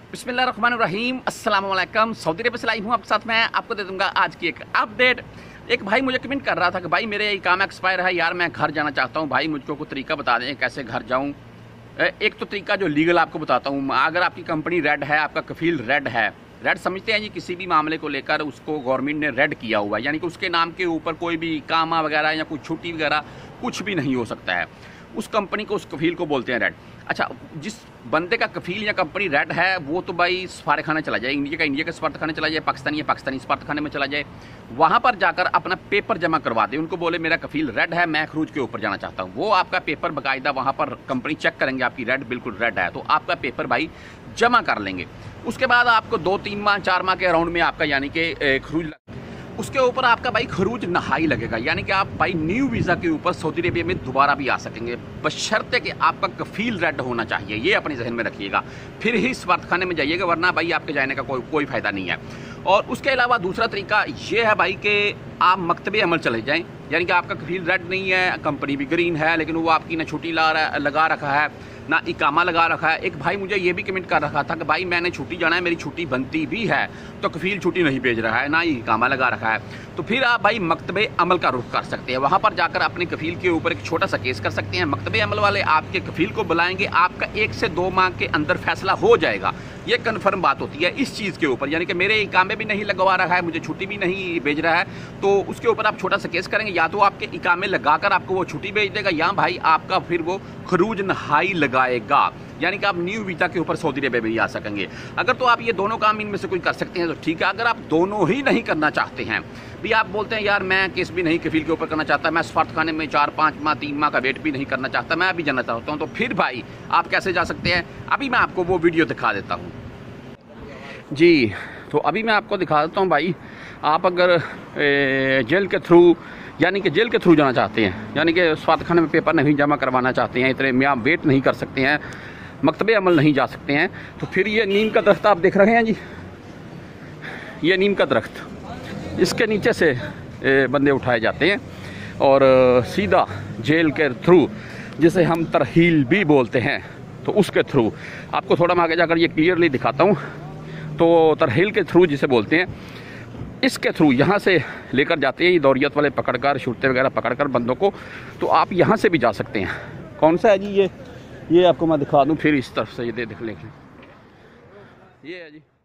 बिस्मिल्लाहिर्रहमानिर्रहीम, अस्सलाम वालेकुम। सऊदी अरब से लाई हूँ आपके साथ। मैं आपको दे दूँगा आज की एक अपडेट। एक भाई मुझे कमेंट कर रहा था कि भाई मेरे काम एक्सपायर है यार, मैं घर जाना चाहता हूँ, भाई मुझको कोई तरीका बता दें कैसे घर जाऊँ। एक तो तरीका जो लीगल आपको बताता हूँ। अगर आपकी कंपनी रेड है, आपका कफील रेड है, रेड समझते हैं जी, किसी भी मामले को लेकर उसको गवर्नमेंट ने रेड किया हुआ है, यानी कि उसके नाम के ऊपर कोई भी कामा वगैरह या कोई छुट्टी वगैरह कुछ भी नहीं हो सकता है। उस कंपनी को, उस कफील को बोलते हैं रेड। अच्छा, जिस बंदे का कफील या कंपनी रेड है वो तो भाई सफारत खाने चला जाए, इंडिया का इंडिया के सफारत खाने चला जाए, पाकिस्तानी या पाकिस्तानी सफारत खाने में चला जाए, वहाँ पर जाकर अपना पेपर जमा करवा दे। उनको बोले मेरा कफील रेड है, मैं खरूज के ऊपर जाना चाहता हूँ। वो आपका पेपर बाकायदा वहाँ पर कंपनी चेक करेंगे, आपकी रेड बिल्कुल रेड है तो आपका पेपर भाई जमा कर लेंगे। उसके बाद आपको 2-3 माह 4 माह के अराउंड में आपका यानी कि खरूज, उसके ऊपर आपका भाई खरूज नहाई लगेगा, यानी कि आप भाई न्यू वीज़ा के ऊपर सऊदी अरेबिया में दोबारा भी आ सकेंगे, बशर्ते कि आपका कफील रेड होना चाहिए। ये अपने जहन में रखिएगा, फिर ही सफारत खाने में जाइएगा, वरना भाई आपके जाने का कोई फ़ायदा नहीं है। और उसके अलावा दूसरा तरीका ये है भाई कि आप मकतबे अमल चले जाएँ, यानी कि आपका कफील रेड नहीं है, कंपनी भी ग्रीन है, लेकिन वो आपकी ना छुट्टी लगा रखा है ना इकामा लगा रखा है। एक भाई मुझे ये भी कमेंट कर रखा था कि भाई मैंने छुट्टी जाना है, मेरी छुट्टी बनती भी है तो कफील छुट्टी नहीं भेज रहा है, ना ही इकामा लगा रखा है। तो फिर आप भाई मकतबे अमल का रुख कर सकते हैं, वहाँ पर जाकर अपने कफील के ऊपर एक छोटा सा केस कर सकते हैं। मकतबे अमल वाले आपके कफील को बुलाएंगे, आपका 1 से 2 माह के अंदर फैसला हो जाएगा। ये कन्फर्म बात होती है इस चीज़ के ऊपर, यानी कि मेरे इकामे भी नहीं लगवा रहा है, मुझे छुट्टी भी नहीं भेज रहा है, तो उसके ऊपर आप छोटा सा केस करेंगे, या तो आपके इकामे लगाकर आपको वो छुट्टी भेज देगा, या भाई आपका फिर वो खरूज नहाई लगाएगा, यानी कि आप न्यू वीज़ा के ऊपर सऊदी अरेबिया भी आ सकेंगे। अगर तो आप ये दोनों काम इनमें से कोई कर सकते हैं तो ठीक है। अगर आप दोनों ही नहीं करना चाहते हैं, भी आप बोलते हैं यार मैं केस भी नहीं कफील के ऊपर करना चाहता, मैं सफारत खाने में 4-5 माह 3 माह का वेट भी नहीं करना चाहता, मैं अभी जाना चाहता हूँ, तो फिर भाई आप कैसे जा सकते हैं, अभी मैं आपको वो वीडियो दिखा देता हूँ जी। तो अभी मैं आपको दिखा देता हूँ भाई। आप अगर जेल के थ्रू, यानी कि जेल के थ्रू जाना चाहते हैं, यानी कि सफारत खाने में पेपर नहीं जमा करवाना चाहते हैं, इतने में आप वेट नहीं कर सकते हैं, मकतबे अमल नहीं जा सकते हैं, तो फिर ये नीम का दरख्त आप देख रहे हैं जी, ये नीम का दरख्त, इसके नीचे से बंदे उठाए जाते हैं और सीधा जेल के थ्रू, जिसे हम तरहील भी बोलते हैं, तो उसके थ्रू आपको थोड़ा मैं आगे जाकर ये क्लियरली दिखाता हूँ। तो तरहील के थ्रू जिसे बोलते हैं, इसके थ्रू यहाँ से लेकर जाते हैं, ये दौरियत वाले पकड़कर, शूरते वगैरह पकड़कर बंदों को, तो आप यहाँ से भी जा सकते हैं। कौन सा है जी ये आपको मैं दिखा दूँ फिर इस तरफ से, ये देख लें, ये है जी।